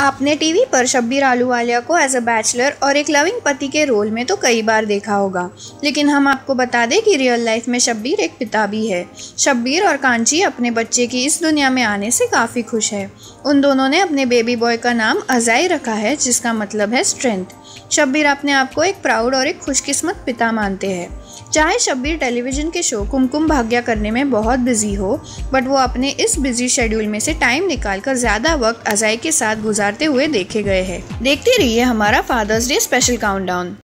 आपने टीवी पर शब्बीर अहलूवालिया को एज अ बैचलर और एक लविंग पति के रोल में तो कई बार देखा होगा, लेकिन हम आपको बता दें कि रियल लाइफ में शब्बीर एक पिता भी है। शब्बीर और कांची अपने बच्चे की इस दुनिया में आने से काफ़ी खुश है। उन दोनों ने अपने बेबी बॉय का नाम अज़ाई रखा है, जिसका मतलब है स्ट्रेंथ। शब्बीर अपने आप को एक प्राउड और एक खुशकिस्मत पिता मानते हैं। चाहे शब्बीर टेलीविज़न के शो कुमकुम भाग्य करने में बहुत बिजी हो, बट वो अपने इस बिजी शेड्यूल में से टाइम निकालकर ज़्यादा वक्त अज़ाई के साथ गुजारते हुए देखे गए हैं। देखते रहिए हमारा फादर्स डे स्पेशल काउंटडाउन।